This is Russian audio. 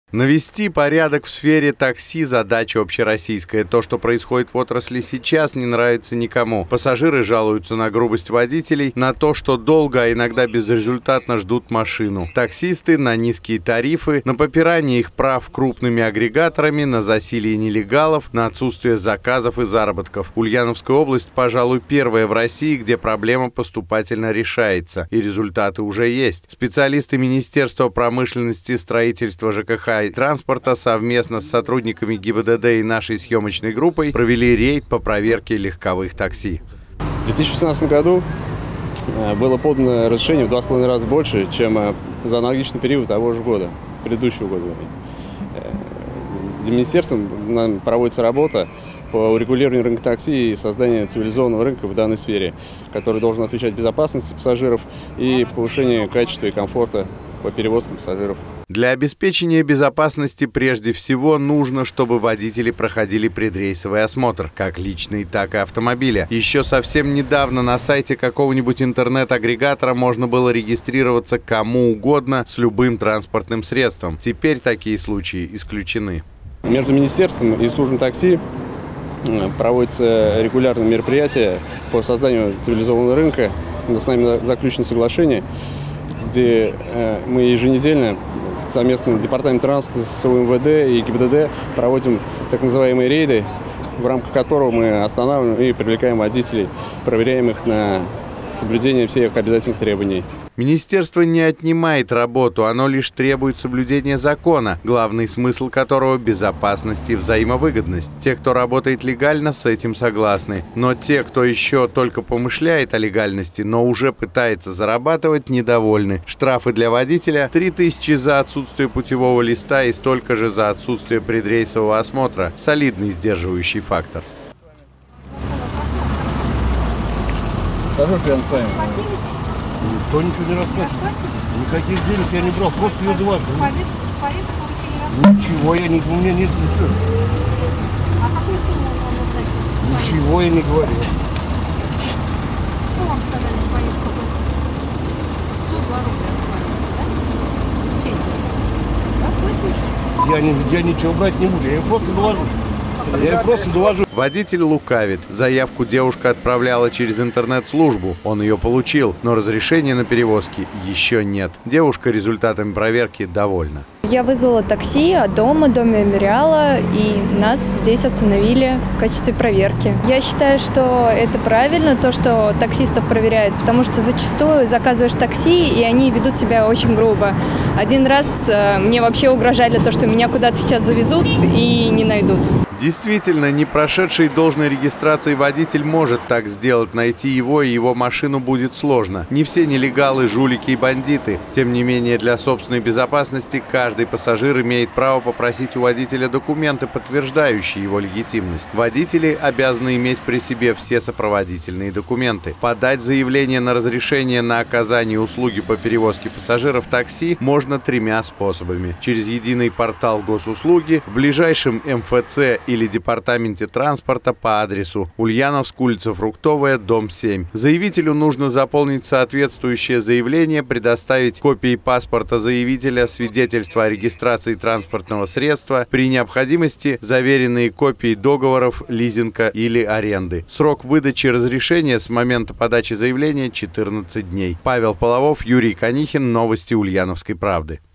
Навести порядок в сфере такси – задача общероссийская. То, что происходит в отрасли сейчас, не нравится никому. Пассажиры жалуются на грубость водителей, на то, что долго, а иногда безрезультатно ждут машину. Таксисты – на низкие тарифы, на попирание их прав крупными агрегаторами, на засилье нелегалов, на отсутствие заказов и заработков. Ульяновская область, пожалуй, первая в России, где проблема поступательно решается. И результаты уже есть. Специалисты Министерства промышленности, строительства, ЖКХ и транспорта совместно с сотрудниками ГИБДД и нашей съемочной группой провели рейд по проверке легковых такси. В 2016 году было подано разрешение в 2,5 раза больше, чем за аналогичный период того же года, предыдущего года. Министерством проводится работа по урегулированию рынка такси и созданию цивилизованного рынка в данной сфере, который должен отвечать безопасности пассажиров и повышению качества и комфорта по перевозкам пассажиров. Для обеспечения безопасности прежде всего нужно, чтобы водители проходили предрейсовый осмотр, как личный, так и автомобиля. Еще совсем недавно на сайте какого-нибудь интернет-агрегатора можно было регистрироваться кому угодно с любым транспортным средством. Теперь такие случаи исключены. Между министерством и службой такси проводятся регулярные мероприятия по созданию цивилизованного рынка. С нами заключено соглашение, где мы еженедельно совместно Департамент транспорта с УМВД и ГИБДД проводим так называемые рейды, в рамках которого мы останавливаем и привлекаем водителей, проверяем их на соблюдение всех обязательных требований. Министерство не отнимает работу, оно лишь требует соблюдения закона, главный смысл которого – безопасность и взаимовыгодность. Те, кто работает легально, с этим согласны. Но те, кто еще только помышляет о легальности, но уже пытается зарабатывать, недовольны. Штрафы для водителя – 3000 за отсутствие путевого листа и столько же за отсутствие предрейсового осмотра. Солидный сдерживающий фактор. Никто ничего не расплачивает. Никаких денег я не брал, просто ее дважды. Ничего я не... У меня нет ничего. А какую сумму вам дать? Ничего я не говорил. Что вам сказали, что поездка кончится? 102 рубля. Я ничего брать не буду, я ее просто доложу. Я просто доложу. Водитель лукавит. Заявку девушка отправляла через интернет-службу. Он ее получил, но разрешения на перевозки еще нет. Девушка результатами проверки довольна. Я вызвала такси от дома до мемориала, и нас здесь остановили в качестве проверки. Я считаю, что это правильно, то, что таксистов проверяют, потому что зачастую заказываешь такси, и они ведут себя очень грубо. Один раз мне вообще угрожали то, что меня куда-то сейчас завезут и не найдут. Действительно, не прошедший должной регистрации водитель может так сделать. Найти его и его машину будет сложно. Не все нелегалы, жулики и бандиты. Тем не менее, для собственной безопасности каждый пассажир имеет право попросить у водителя документы, подтверждающие его легитимность. Водители обязаны иметь при себе все сопроводительные документы. Подать заявление на разрешение на оказание услуги по перевозке пассажиров такси можно 3 способами. Через единый портал госуслуги, в ближайшем МФЦ или департаменте транспорта по адресу Ульяновск, улица Фруктовая, дом 7. Заявителю нужно заполнить соответствующее заявление, предоставить копии паспорта заявителя, свидетельство о регистрации транспортного средства, при необходимости заверенные копии договоров лизинга или аренды. Срок выдачи разрешения с момента подачи заявления 14 дней. Павел Половов, Юрий Конихин. Новости Ульяновской правды.